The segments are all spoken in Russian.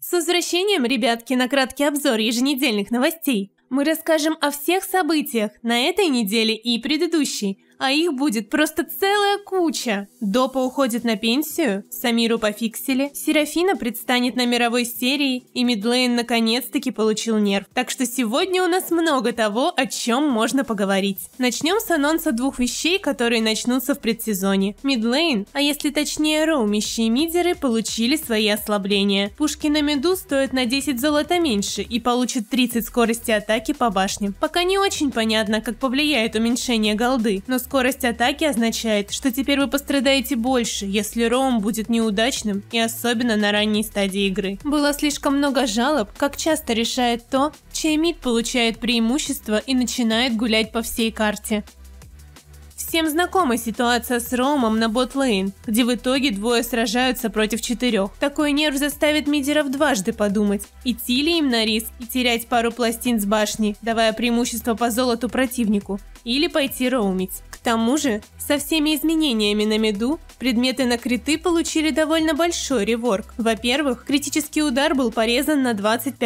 С возвращением, ребятки, на краткий обзор еженедельных новостей. Мы расскажем о всех событиях на этой неделе и предыдущей, а их будет просто целая куча. Допа уходит на пенсию, Самиру пофиксили, Серафина предстанет на мировой серии, и Мидлейн наконец-таки получил нерв. Так что сегодня у нас много того, о чем можно поговорить. Начнем с анонса двух вещей, которые начнутся в предсезоне. Мидлейн, а если точнее роумищи и мидеры, получили свои ослабления. Пушки на миду стоят на 10 золота меньше и получат 30 скорости атаки по башням. Пока не очень понятно, как повлияет уменьшение голды, но скорость атаки означает, что теперь вы пострадаете больше, если роум будет неудачным и особенно на ранней стадии игры. Было слишком много жалоб, как часто решает то, чей мид получает преимущество и начинает гулять по всей карте. Всем знакома ситуация с роумом на бот-лейн, где в итоге двое сражаются против 4. Такой нерв заставит мидеров дважды подумать, идти ли им на риск и терять пару пластин с башни, давая преимущество по золоту противнику, или пойти роумить. К тому же, со всеми изменениями на миду, предметы на криты получили довольно большой реворк. Во-первых, критический удар был порезан на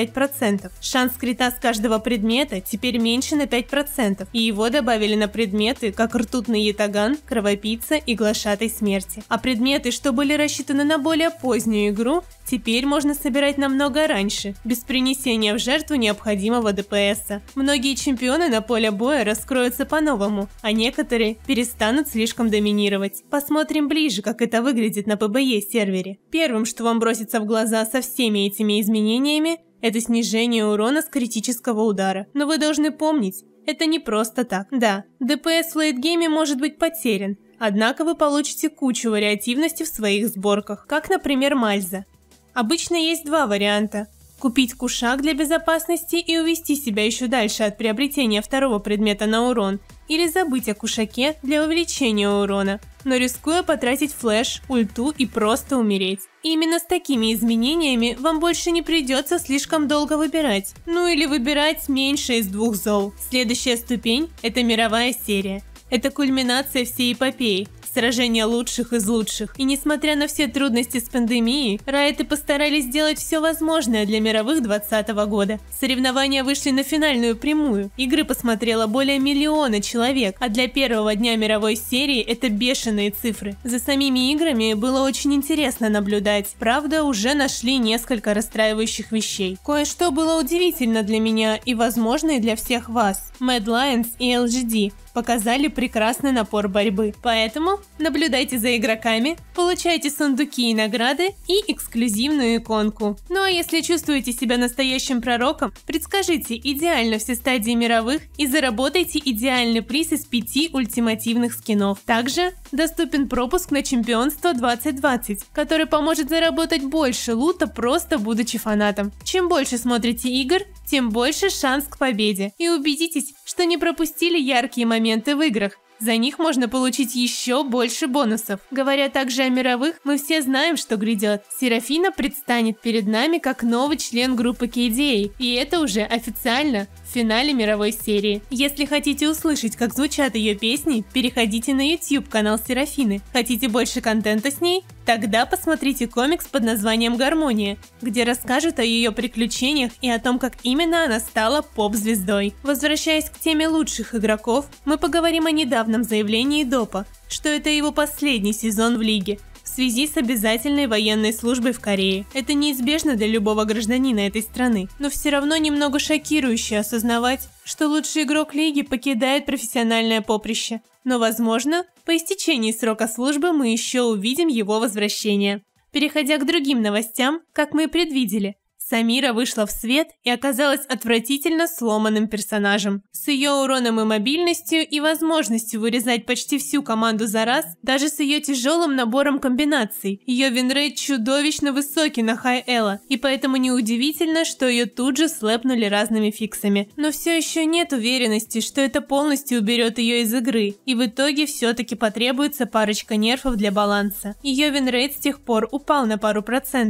25%. Шанс крита с каждого предмета теперь меньше на 5%, и его добавили на предметы, как ртутный ятаган, кровопийца и глашатай смерти. А предметы, что были рассчитаны на более позднюю игру, теперь можно собирать намного раньше, без принесения в жертву необходимого ДПСа. Многие чемпионы на поле боя раскроются по-новому, а некоторые перестанут слишком доминировать. Посмотрим ближе, как это выглядит на ПБЕ сервере. Первым, что вам бросится в глаза со всеми этими изменениями, это снижение урона с критического удара. Но вы должны помнить, это не просто так. Да, ДПС в лейтгейме может быть потерян, однако вы получите кучу вариативности в своих сборках, как, например, Мальза. Обычно есть два варианта. Купить кушак для безопасности и увести себя еще дальше от приобретения второго предмета на урон, или забыть о кушаке для увеличения урона, но рискуя потратить флэш, ульту и просто умереть. И именно с такими изменениями вам больше не придется слишком долго выбирать. Ну или выбирать меньше из двух зол. Следующая ступень – это мировая серия. Это кульминация всей эпопеи. Сражения лучших из лучших. И несмотря на все трудности с пандемией, райты постарались сделать все возможное для мировых 2020 года. Соревнования вышли на финальную прямую. Игры посмотрело более 1 миллиона человек, а для первого дня мировой серии это бешеные цифры. За самими играми было очень интересно наблюдать. Правда, уже нашли несколько расстраивающих вещей. Кое-что было удивительно для меня и, возможно, и для всех вас. Mad Lions и LGD показали прекрасный напор борьбы. Поэтому наблюдайте за игроками, получайте сундуки и награды и эксклюзивную иконку. Ну а если чувствуете себя настоящим пророком, предскажите идеально все стадии мировых и заработайте идеальный приз из 5 ультимативных скинов. Также доступен пропуск на чемпионство 2020, который поможет заработать больше лута, просто будучи фанатом. Чем больше смотрите игр, тем больше шанс к победе. И убедитесь, что не пропустили яркие моменты в играх. За них можно получить еще больше бонусов. Говоря также о мировых, мы все знаем, что грядет. Серафина предстанет перед нами как новый член группы KDA, и это уже официально в финале мировой серии. Если хотите услышать, как звучат ее песни, переходите на YouTube-канал Серафины. Хотите больше контента с ней? Тогда посмотрите комикс под названием «Гармония», где расскажут о ее приключениях и о том, как именно она стала поп-звездой. Возвращаясь к теме лучших игроков, мы поговорим о недавнем заявлении Допа, что это его последний сезон в лиге, в связи с обязательной военной службой в Корее. Это неизбежно для любого гражданина этой страны, но все равно немного шокирующе осознавать, что лучший игрок лиги покидает профессиональное поприще. Но, возможно, по истечении срока службы мы еще увидим его возвращение. Переходя к другим новостям, как мы и предвидели, Самира вышла в свет и оказалась отвратительно сломанным персонажем. С ее уроном и мобильностью и возможностью вырезать почти всю команду за раз, даже с ее тяжелым набором комбинаций, ее винрейт чудовищно высокий на хай-элла, и поэтому неудивительно, что ее тут же слэпнули разными фиксами. Но все еще нет уверенности, что это полностью уберет ее из игры, и в итоге все-таки потребуется парочка нерфов для баланса. Ее винрейт с тех пор упал на пару процентов,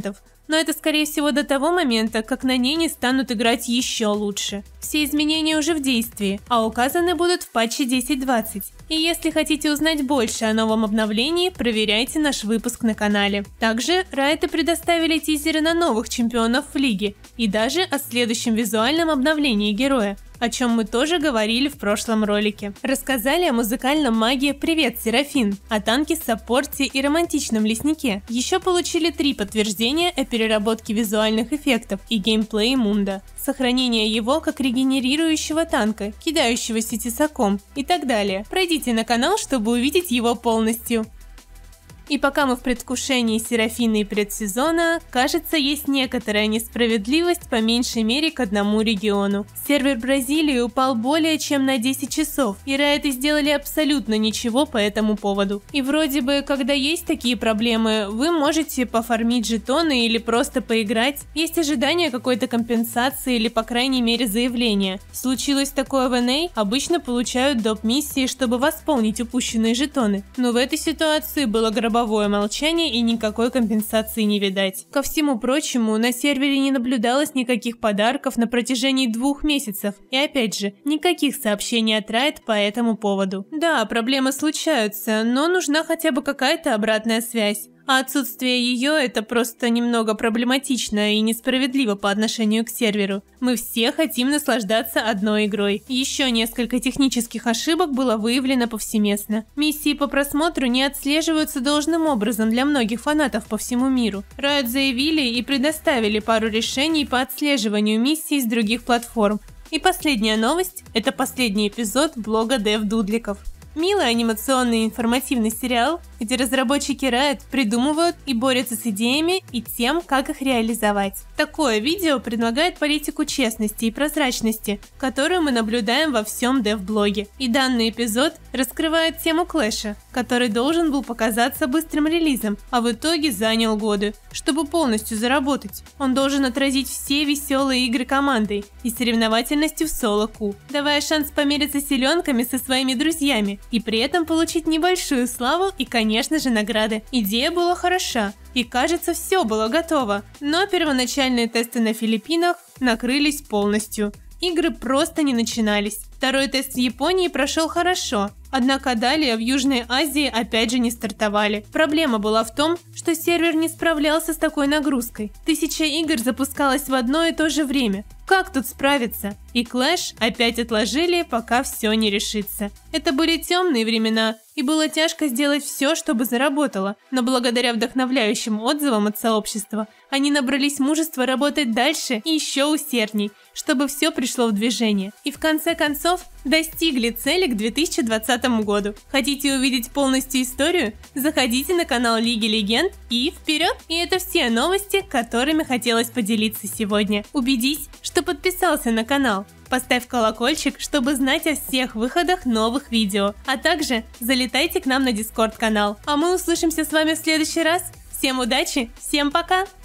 но это скорее всего до того момента, как на ней не станут играть еще лучше. Все изменения уже в действии, а указаны будут в патче 10.20. И если хотите узнать больше о новом обновлении, проверяйте наш выпуск на канале. Также Riot предоставили тизеры на новых чемпионов в лиге и даже о следующем визуальном обновлении героя, о чем мы тоже говорили в прошлом ролике. Рассказали о музыкальном маге «Привет, Серафин», о танке-саппорте и романтичном леснике. Еще получили 3 подтверждения о переработке визуальных эффектов и геймплее Мунда, сохранение его как регенерирующего танка, кидающегося тесаком и так далее. Пройдите на канал, чтобы увидеть его полностью. И пока мы в предвкушении Серафины и предсезона, кажется, есть некоторая несправедливость по меньшей мере к одному региону. Сервер Бразилии упал более чем на 10 часов, и Riot сделали абсолютно ничего по этому поводу. И вроде бы, когда есть такие проблемы, вы можете пофармить жетоны или просто поиграть. Есть ожидание какой-то компенсации или по крайней мере заявления. Случилось такое в NA, обычно получают доп-миссии, чтобы восполнить упущенные жетоны. Но в этой ситуации было гробовое молчание и никакой компенсации не видать. Ко всему прочему, на сервере не наблюдалось никаких подарков на протяжении 2 месяцев. И опять же, никаких сообщений от Riot по этому поводу. Да, проблемы случаются, но нужна хотя бы какая-то обратная связь. А отсутствие ее – это просто немного проблематично и несправедливо по отношению к серверу. Мы все хотим наслаждаться одной игрой. Еще несколько технических ошибок было выявлено повсеместно. Миссии по просмотру не отслеживаются должным образом для многих фанатов по всему миру. Riot заявили и предоставили пару решений по отслеживанию миссий с других платформ. И последняя новость – это последний эпизод блога Дев-дудликов. Милый анимационный и информативный сериал, где разработчики Riot придумывают и борются с идеями и тем, как их реализовать. Такое видео предлагает политику честности и прозрачности, которую мы наблюдаем во всем дев-блоге. И данный эпизод раскрывает тему Клэша, который должен был показаться быстрым релизом, а в итоге занял годы. Чтобы полностью заработать, он должен отразить все веселые игры командой и соревновательностью в соло-ку, давая шанс помериться силенками со своими друзьями и при этом получить небольшую славу и, конечно же, награды. Идея была хороша, и кажется, все было готово, но первоначальные тесты на Филиппинах накрылись полностью. Игры просто не начинались. Второй тест в Японии прошел хорошо, однако далее в Южной Азии опять же не стартовали. Проблема была в том, что сервер не справлялся с такой нагрузкой. 1000 игр запускалось в одно и то же время. Как тут справиться? И Clash опять отложили, пока все не решится. Это были темные времена, и было тяжко сделать все, чтобы заработало. Но благодаря вдохновляющим отзывам от сообщества, они набрались мужества работать дальше и еще усердней, чтобы все пришло в движение. И в конце концов достигли цели к 2020 году. Хотите увидеть полностью историю? Заходите на канал Лиги Легенд и вперед! И это все новости, которыми хотелось поделиться сегодня. Убедись, что подписался на канал. Поставь колокольчик, чтобы знать о всех выходах новых видео. А также залетайте к нам на Discord канал. А мы услышимся с вами в следующий раз. Всем удачи, всем пока!